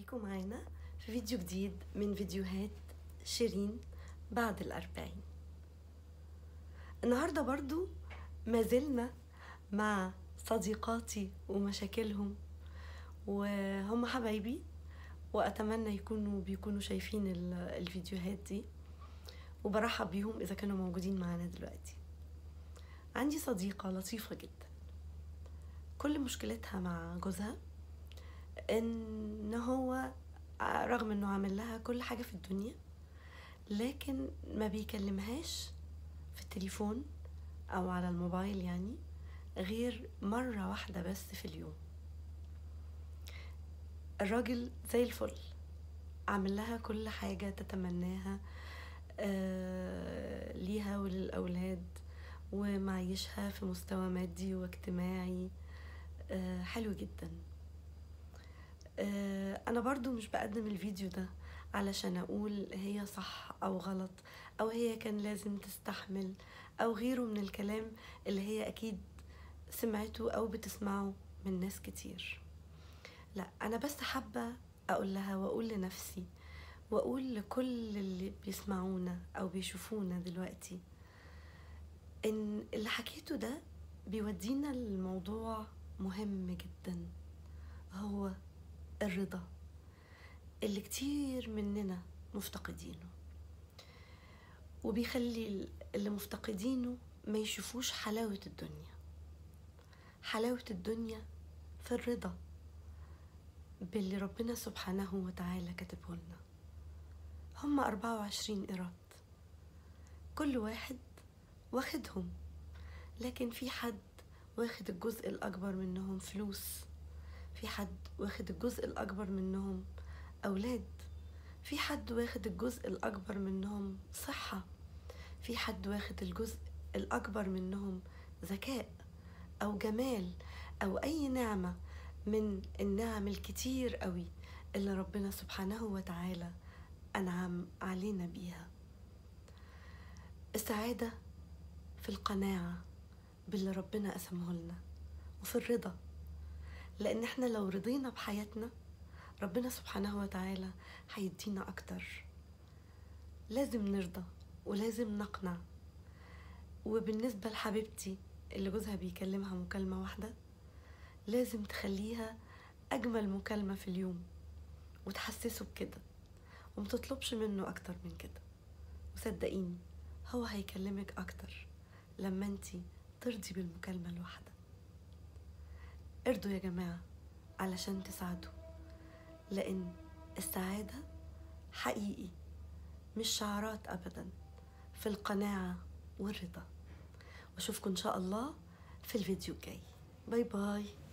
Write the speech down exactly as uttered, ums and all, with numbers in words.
بيكم معانا في فيديو جديد من فيديوهات شيرين بعد الأربعين. النهاردة برضو ما زلنا مع صديقاتي ومشاكلهم، وهم حبايبي وأتمنى يكونوا بيكونوا شايفين الفيديوهات دي، وبرحب بيهم إذا كانوا موجودين معانا دلوقتي. عندي صديقة لطيفة جدا، كل مشكلتها مع جوزها ان هو رغم انه عامل لها كل حاجة في الدنيا لكن ما بيكلمهاش في التليفون او على الموبايل يعني غير مرة واحدة بس في اليوم. الراجل زي الفل، عامل لها كل حاجة تتمناها آه ليها وللأولاد، ومعيشها في مستوى مادي واجتماعي آه حلو جدا. أنا برضو مش بقدم الفيديو ده علشان أقول هي صح أو غلط أو هي كان لازم تستحمل أو غيره من الكلام اللي هي أكيد سمعته أو بتسمعه من ناس كتير. لا، أنا بس حابة أقول لها وأقول لنفسي وأقول لكل اللي بيسمعونا أو بيشوفونا دلوقتي إن اللي حكيته ده بيودينا للموضوع مهم جدا، هو الرضا اللي كتير مننا مفتقدينه، وبيخلي اللي مفتقدينه ما يشوفوش حلاوة الدنيا. حلاوة الدنيا في الرضا باللي ربنا سبحانه وتعالى كاتبه لنا. هم أربعة وعشرين قيراط، كل واحد واخدهم، لكن في حد واخد الجزء الأكبر منهم فلوس، في حد واخد الجزء الأكبر منهم أولاد، في حد واخد الجزء الأكبر منهم صحة، في حد واخد الجزء الأكبر منهم ذكاء أو جمال أو أي نعمة من النعم الكتير قوي اللي ربنا سبحانه وتعالى أنعم علينا بيها. السعادة في القناعة باللي ربنا قسمه لنا وفي الرضا، لأن احنا لو رضينا بحياتنا ربنا سبحانه وتعالى هيدينا أكتر. لازم نرضى ولازم نقنع. وبالنسبة لحبيبتي اللي جوزها بيكلمها مكالمة واحدة، لازم تخليها أجمل مكالمة في اليوم وتحسسه بكده ومتطلبش منه أكتر من كده. وصدقيني هو هيكلمك أكتر لما انتي ترضي بالمكالمة الواحدة. ارضوا يا جماعة علشان تساعدوا، لأن السعادة حقيقي مش شعارات أبدا، في القناعة والرضا. واشوفكم إن شاء الله في الفيديو الجاي. باي باي.